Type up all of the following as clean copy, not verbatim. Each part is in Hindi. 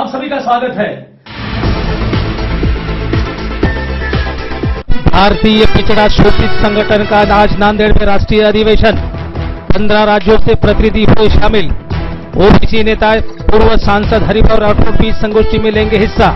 आप सभी का स्वागत है। भारतीय पिछड़ा शोषित संगठन का आज नांदेड़ में राष्ट्रीय अधिवेशन, 15 राज्यों से प्रतिनिधि हुए शामिल। ओबीसी नेता पूर्व सांसद हरिभाऊ राठौड़ भी संगोष्ठी में लेंगे हिस्सा।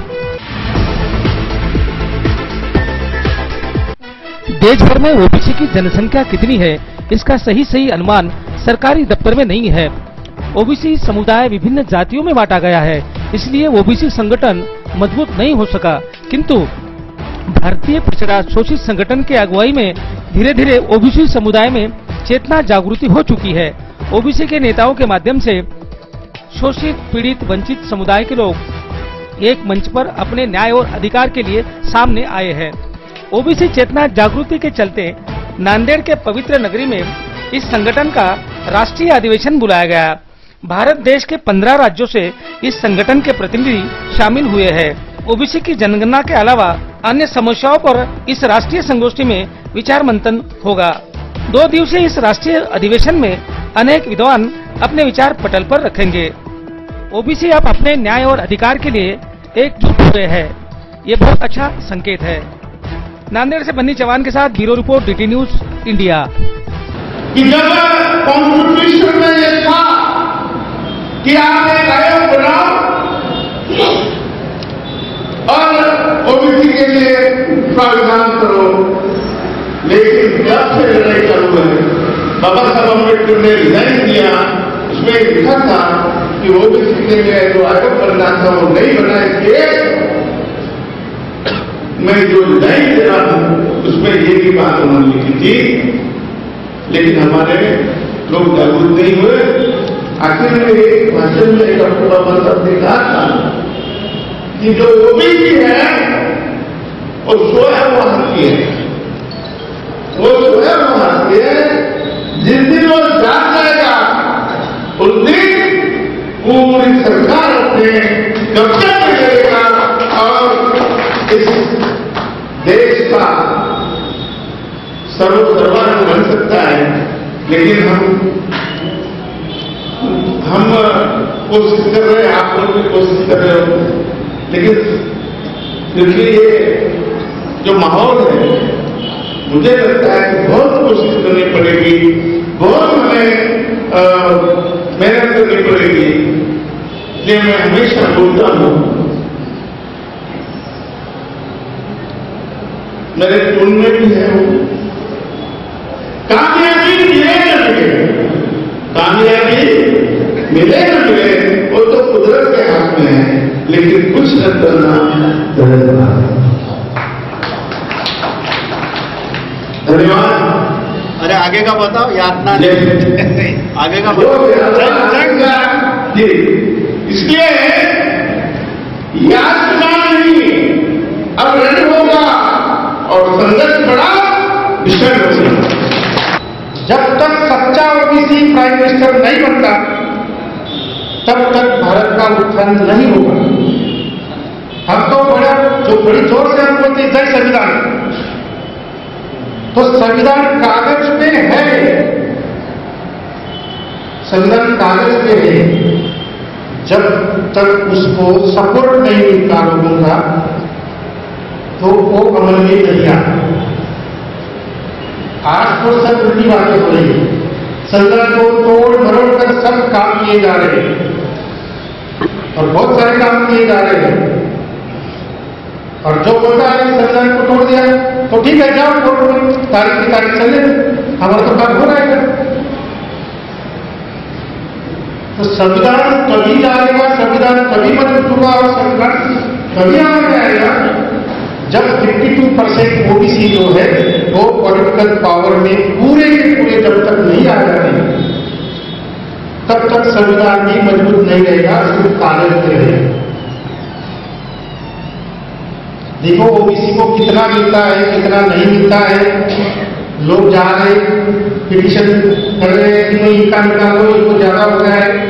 देश भर में ओबीसी की जनसंख्या कितनी है, इसका सही अनुमान सरकारी दफ्तर में नहीं है। ओबीसी समुदाय विभिन्न जातियों में बांटा गया है, इसलिए ओबीसी संगठन मजबूत नहीं हो सका। किंतु भारतीय पिछड़ा शोषित संगठन के अगुवाई में धीरे धीरे ओबीसी समुदाय में चेतना जागृति हो चुकी है। ओबीसी के नेताओं के माध्यम से शोषित, पीड़ित, वंचित समुदाय के लोग एक मंच पर अपने न्याय और अधिकार के लिए सामने आए हैं। ओबीसी चेतना जागृति के चलते नांदेड़ के पवित्र नगरी में इस संगठन का राष्ट्रीय अधिवेशन बुलाया गया। भारत देश के 15 राज्यों से इस संगठन के प्रतिनिधि शामिल हुए हैं। ओबीसी की जनगणना के अलावा अन्य समस्याओं पर इस राष्ट्रीय संगोष्ठी में विचार मंथन होगा। 2 दिवसीय इस राष्ट्रीय अधिवेशन में अनेक विद्वान अपने विचार पटल पर रखेंगे। ओबीसी अब अपने न्याय और अधिकार के लिए एकजुट हुए हैं, ये बहुत अच्छा संकेत है। नांदेड़ से बन्नी चौहान के साथ bureau report, DT news India. कि जब कॉन्स्टिट्यूशन में ये था कि आप एक आयोग बनाओ और ओबीसी के लिए प्रावधान करो, लेकिन जब से लड़ाई चालू है, बाबा साहब अम्बेडकर ने रिजाइन किया, उसमें लिखा था कि ओबीसी के लिए जो आयोग बनना था वो नहीं बना। इसलिए मैं जो रिजाइन दे रहा हूं उसमें ये भी बात उन्होंने लिखी थी, लेकिन हमारे लोग जागरूक नहीं हुए। आखिर में एक भाषण में डॉक्टर बाबा साहब ने कहा था कि जो ओबीसी है वो स्वयं भारतीय है, वो स्वयं भारतीय है। जिस दिन वो जान जाएगा उस दिन पूरी सरकार अपने कब्जे में लेगा और इस देश का सर्वसर्वांग बन सकता है। लेकिन हम कोशिश कर रहे हैं, आप लोग भी कोशिश कर रहे हो, लेकिन फिर भी ये जो माहौल है, मुझे लगता है कि बहुत कोशिश करनी पड़ेगी, बहुत हमें मेहनत करनी पड़ेगी। इसलिए मैं हमेशा बोलता हूं, मेरे टून में भी है वो कामयाबी मिले न मिले, कामयाबी मिले न मिले वो तो कुदरत के हाथ में है, लेकिन कुछ न करना धन्यवाद। अरे आगे का बताओ, याद ना आगे का जी। इसलिए याद नहीं, अब रण होगा और संघर्ष बड़ा विषय होगा। जब तक सच्चा ओबीसी प्राइम मिनिस्टर नहीं बनता तब तक भारत का उत्थान नहीं होगा। हम तो बड़ी जोर से हम बोलते हैं जय संविधान, तो संविधान कागज पे है, संविधान कागज पे है। जब तक उसको सपोर्ट नहीं मिलता लोगों का तो वो अमल में नहीं आता। आज तो सब उल्टी बातें हो रही है, संविधान को तोड़ मरोड़ कर सब काम किए जा रहे हैं और बहुत सारे काम किए जा रहे हैं। और जो बोलता है संविधान को तोड़ दिया तो ठीक है, जाओ तोड़, तारीख की तारीख चले, हमारा तो काम हो रहा है। तो संविधान तभी आएगा, संविधान तभी मजबूत होगा और संघर्ष तभी आगे आएगा जब 52% ओबीसी जो है वो पॉलिटिकल पावर में पूरे के पूरे जब तक नहीं आ जाते तब तक संविधान भी मजबूत नहीं रहेगा, सिर्फ कागज पे रहेगा। देखो ओबीसी को कितना मिलता है, कितना नहीं मिलता है। लोग जा रहे पिटीशन कर रहे हैं कि इनका निकालो, इनको ज्यादा हो गया है।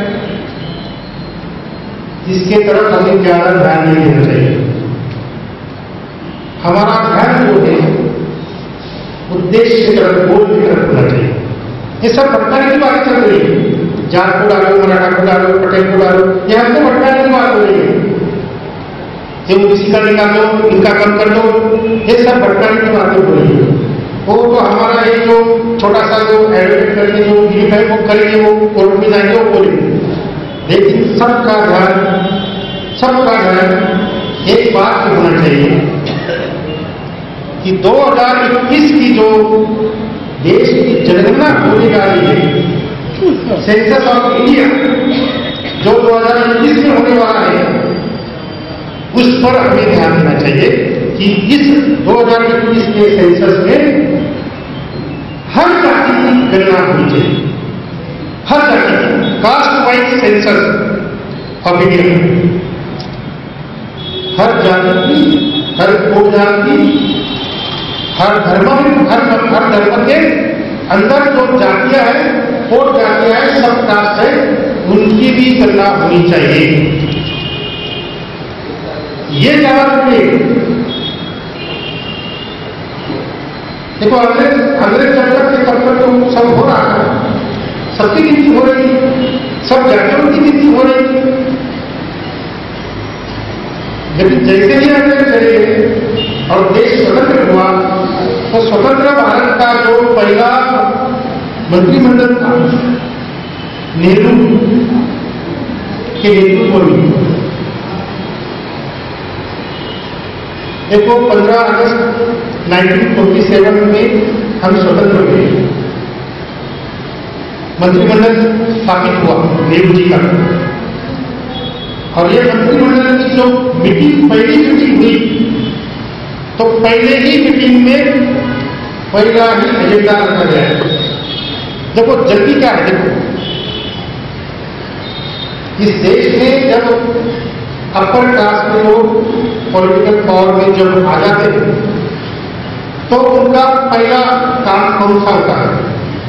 इसके तरफ हमें ज्यादा ध्यान नहीं देना चाहिए। हमारा ध्यान जो है उद्देश्य की तरफ, गोल की तरफ होना चाहिए। ये सब भटकाने की बात चल रही है, जाट को डालो, मराठा को डालो, पटेल को डालो, ये हमको भटकाने की बात हो रही है। ये ओबीसी का निकाल दो, इनका कम कर दो, ये सब भटकाने की बातें हो रही है। वो तो हमारा एक जो छोटा सा जो एडवोकेट करके जो बिल है वो करेंगे, वो कोर्ट में जाएंगे, वो बोलेंगे। लेकिन सबका ध्यान एक बात पे होना चाहिए कि 2021 की जो देश की जनगणना होने जा रही है, सेंसस ऑफ इंडिया जो 2021 में होने वाला है, उस पर हमें ध्यान देना चाहिए कि इस 2021 के सेंसस में हर जाति की गणना होनी चाहिए, हर जाति की, caste wise census of India, हर जाति की, हर उपजाति की, हर धर्म के अंदर जो जातियां हैं, कोट जातियां हैं, सब कास्ट है, उनकी भी गणना होनी चाहिए। ये ज्यादा जरूरी है। देखो अंग्रेज चर्चा के तब तो सब हो रहा है, सबकी गिनती हो रही है, सब जातियों की गिनती हो रही है। लेकिन जैसे ही अंग्रेज चले गए और देश स्वतंत्र हुआ, तो स्वतंत्र भारत का जो पहला मंत्रिमंडल था, नेहरू के नेतृत्व में, देखो 15 अगस्त 1947 में हम स्वतंत्र हुए, मंत्रिमंडल स्थापित हुआ नेहरू जी का, और ये मंत्रिमंडल की जो मीटिंग, पहली मीटिंग हुई, तो पहले ही मीटिंग में पहला ही एजेंडा रखा गया। देखो जल्दी क्या है, देखो इस देश में जब अपर कास्ट के लोग पॉलिटिकल पावर में जब आ जाते हैं, तो उनका पहला काम कौन सा होता है?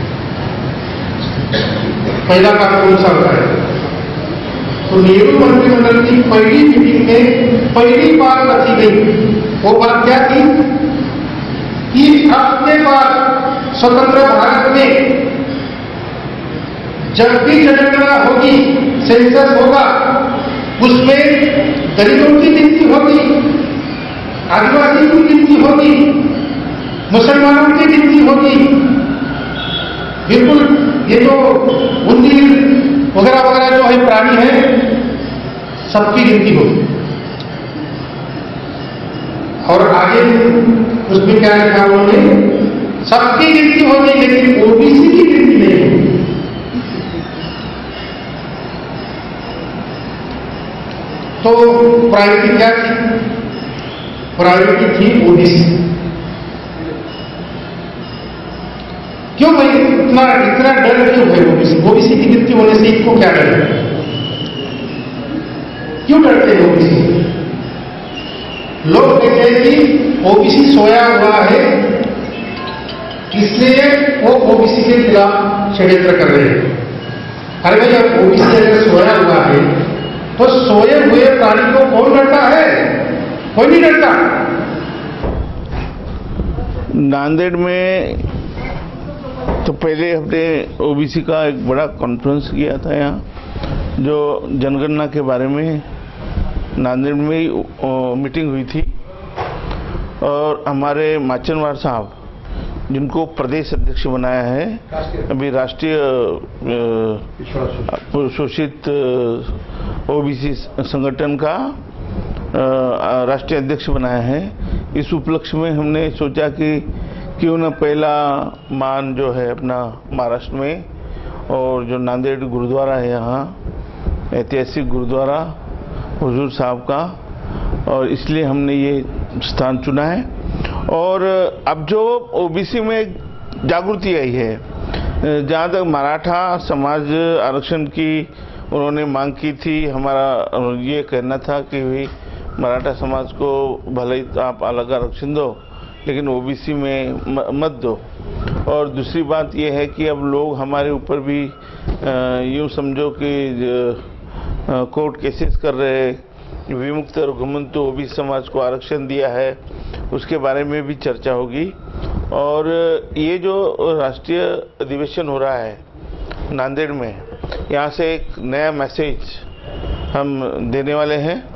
पहला काम कौन सा होता है? तो नेहरू मंत्रिमंडल की पहली मीटिंग में पहली बात रखी गई, वो बात क्या थी कि अब के बाद स्वतंत्र भारत में जब भी जनगणना होगी, सेंसस होगा, उसमें दलितों की गिनती होगी, आदिवासी की गिनती होगी, मुसलमानों की गिनती होगी, बिल्कुल ये जो उंदीर वगैरह वगैरह जो है प्राणी है, सबकी गिनती होगी। और आगे उसमें क्या लिखा उन्होंने? सबकी गिनती होगी, लेकिन ओबीसी की गिनती नहीं होगी। तो प्रायोरिटी क्या थी? प्रायोरिटी थी ओबीसी। क्यों भाई इतना डर क्यों है ओबीसी की गिनती होने से? इनको क्या डर है? क्यों डरते हैं ओबीसी? लोग कहते हैं कि ओबीसी सोया हुआ है, इसलिए वो ओबीसी के खिलाफ षड्यंत्र कर रहे हैं। अरे भाई, अब ओबीसी अगर सोया हुआ है, तो सोए हुए प्राणी को कौन डरता है? कोई नहीं डरता। नांदेड़ में तो पहले हमने ओबीसी का एक बड़ा कॉन्फ्रेंस किया था यहाँ, जो जनगणना के बारे में नांदेड़ में मीटिंग हुई थी, और हमारे माचनवार साहब, जिनको प्रदेश अध्यक्ष बनाया है, अभी राष्ट्रीय शोषित ओबीसी संगठन का राष्ट्रीय अध्यक्ष बनाया है। इस उपलक्ष्य में हमने सोचा कि क्यों न पहला मान जो है अपना महाराष्ट्र में, और जो नांदेड़ गुरुद्वारा है यहाँ, ऐतिहासिक गुरुद्वारा हुजूर साहब का, और इसलिए हमने ये स्थान चुना है। और अब जो ओबीसी में जागृति आई है, जहाँ तक मराठा समाज आरक्षण की उन्होंने मांग की थी, हमारा ये कहना था कि भाई मराठा समाज को भले ही आप अलग आरक्षण दो, लेकिन ओबीसी में मत दो। और दूसरी बात यह है कि अब लोग हमारे ऊपर भी यूँ समझो कि कोर्ट केसेस कर रहे हैं, विमुक्त और घुमंत ओबीसी समाज को आरक्षण दिया है, उसके बारे में भी चर्चा होगी। और ये जो राष्ट्रीय अधिवेशन हो रहा है नांदेड़ में, यहाँ से एक नया मैसेज हम देने वाले हैं।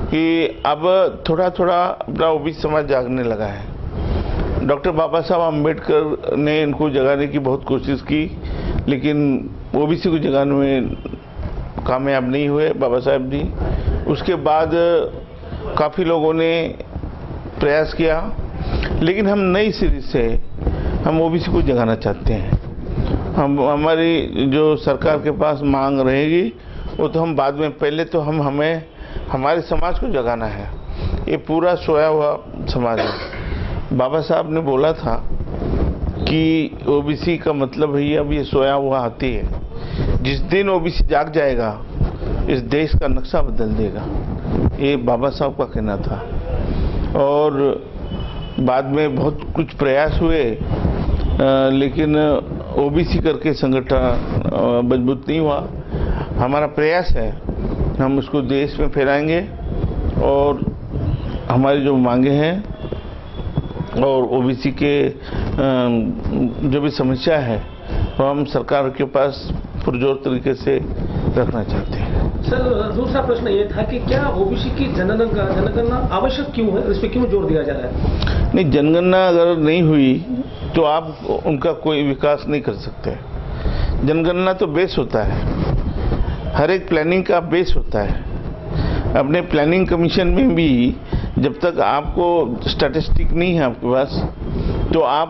कि अब थोड़ा थोड़ा अपना ओबीसी समाज जागने लगा है। डॉक्टर बाबा साहब अम्बेडकर ने इनको जगाने की बहुत कोशिश की, लेकिन ओबीसी को जगाने में कामयाब नहीं हुए बाबा साहब जी। उसके बाद काफ़ी लोगों ने प्रयास किया, लेकिन हम नई सिरे से हम ओबीसी को जगाना चाहते हैं। हमारी जो सरकार के पास मांग रहेगी वो तो हम बाद में, पहले तो हमें हमारे समाज को जगाना है। ये पूरा सोया हुआ समाज है। बाबा साहब ने बोला था कि ओबीसी का मतलब है अब ये सोया हुआ हाथी है। जिस दिन ओबीसी जाग जाएगा इस देश का नक्शा बदल देगा, ये बाबा साहब का कहना था। और बाद में बहुत कुछ प्रयास हुए, लेकिन ओबीसी करके संगठन मजबूत नहीं हुआ। हमारा प्रयास है, हम उसको देश में फैलाएंगे और हमारी जो मांगे हैं और ओबीसी के जो भी समस्या है वो हम सरकार के पास पुरजोर तरीके से रखना चाहते हैं। सर, दूसरा प्रश्न ये था कि क्या ओबीसी की जनगणना आवश्यक क्यों है, इस पर क्यों जोर दिया जा रहा है? नहीं, जनगणना अगर नहीं हुई तो आप उनका कोई विकास नहीं कर सकते। जनगणना तो बेस होता है, हर एक प्लानिंग का बेस होता है। अपने प्लानिंग कमीशन में भी जब तक आपको स्टैटिस्टिक नहीं है आपके पास, तो आप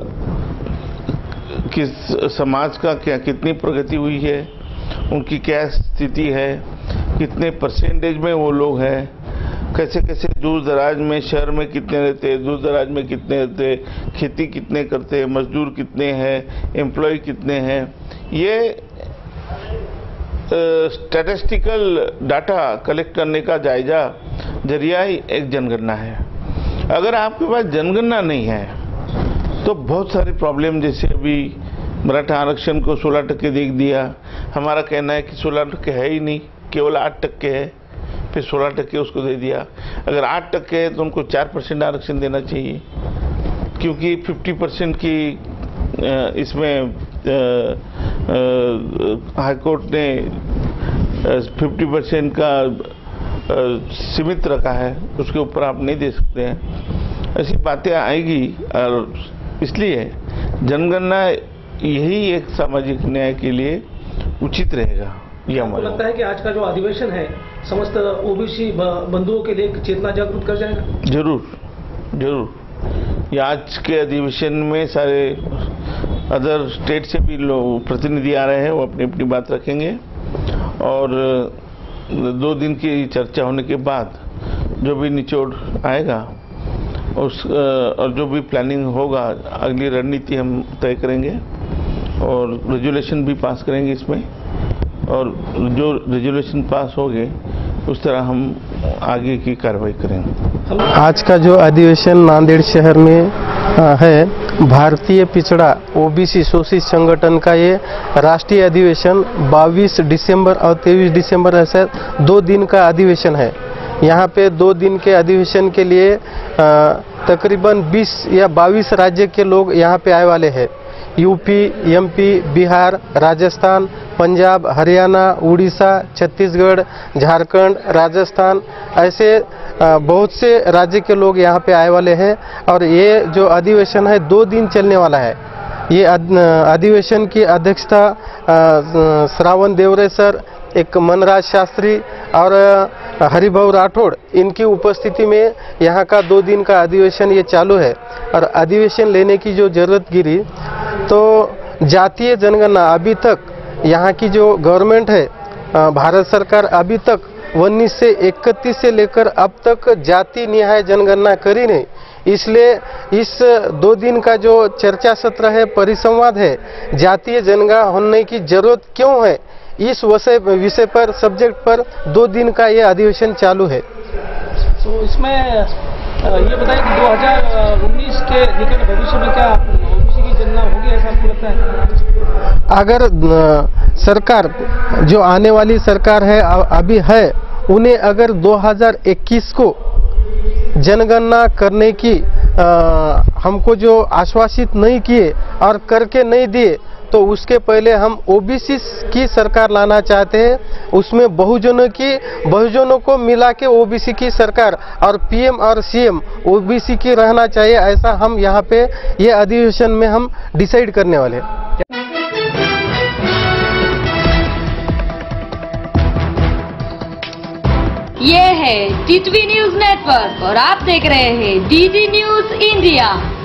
किस समाज का क्या कितनी प्रगति हुई है, उनकी क्या स्थिति है, कितने परसेंटेज में वो लोग हैं, कैसे कैसे दूर दराज में, शहर में कितने रहते हैं, दूर दराज में कितने रहते हैं, खेती कितने करते हैं, मजदूर कितने हैं, एम्प्लॉय कितने हैं। ये स्टैटिस्टिकल डाटा कलेक्ट करने का जायजा जरिया ही एक जनगणना है। अगर आपके पास जनगणना नहीं है तो बहुत सारे प्रॉब्लम, जैसे अभी मराठा आरक्षण को 16% दे दिया। हमारा कहना है कि 16% है ही नहीं, केवल 8% है, फिर 16% उसको दे दिया। अगर 8% है तो उनको 4% आरक्षण देना चाहिए, क्योंकि 50% की इसमें हाईकोर्ट ने 50% का सीमित रखा है, उसके ऊपर आप नहीं दे सकते हैं। ऐसी बातें आएगी और इसलिए जनगणना यही एक सामाजिक न्याय के लिए उचित रहेगा। ये हमारा लगता है कि आज का जो अधिवेशन है समस्त ओबीसी बंधुओं के लिए चेतना जागृत कर जाएगा। जरूर जरूर। ये आज के अधिवेशन में सारे अदर स्टेट से भी लोग प्रतिनिधि आ रहे हैं, वो अपनी अपनी बात रखेंगे और 2 दिन की चर्चा होने के बाद जो भी निचोड़ आएगा और जो भी प्लानिंग होगा, अगली रणनीति हम तय करेंगे और रेजोल्यूशन भी पास करेंगे इसमें, और जो रेजोल्यूशन पास हो गए उस तरह हम आगे की कार्रवाई करेंगे। आज का जो अधिवेशन नांदेड़ शहर में है, भारतीय पिछड़ा ओबीसी शोषित संगठन का ये राष्ट्रीय अधिवेशन 22 दिसंबर और 23 दिसंबर ऐसे 2 दिन का अधिवेशन है। यहाँ पे 2 दिन के अधिवेशन के लिए तकरीबन 20 या 22 राज्य के लोग यहाँ पे आए वाले हैं। यूपी, एमपी, बिहार, राजस्थान, पंजाब, हरियाणा, उड़ीसा, छत्तीसगढ़, झारखंड, राजस्थान, ऐसे बहुत से राज्य के लोग यहाँ पे आए वाले हैं। और ये जो अधिवेशन है 2 दिन चलने वाला है। ये अधिवेशन की अध्यक्षता श्रावण देवरे सर, एक मनराज शास्त्री और हरिभाऊ राठौड़, इनकी उपस्थिति में यहाँ का 2 दिन का अधिवेशन ये चालू है। और अधिवेशन लेने की जो जरूरत गिरी, तो जातीय जनगणना अभी तक यहाँ की जो गवर्नमेंट है, भारत सरकार अभी तक 19 से 31 से लेकर अब तक जाति निहाय जनगणना करी नहीं। इसलिए इस 2 दिन का जो चर्चा सत्र है, परिसंवाद है, जातीय जनगणना होने की जरूरत क्यों है, इस विषय पर, सब्जेक्ट पर 2 दिन का ये अधिवेशन चालू है। तो इसमें ये बताएं कि 2019 के निकट भविष्य में क्या ओबीसी की जनगणना होगी, ऐसा आपको लगता है? अगर सरकार जो आने वाली सरकार है अभी है, उन्हें अगर 2021 को जनगणना करने की हमको जो आश्वासित नहीं किए और करके नहीं दिए, तो उसके पहले हम ओबीसी की सरकार लाना चाहते हैं। उसमें बहुजनों को मिला के ओबीसी की सरकार और पीएम और सीएम ओबीसी की रहना चाहिए, ऐसा हम यहाँ पे ये अधिवेशन में हम डिसाइड करने वाले हैं। ये है टीटीवी न्यूज नेटवर्क और आप देख रहे हैं डीडी न्यूज इंडिया।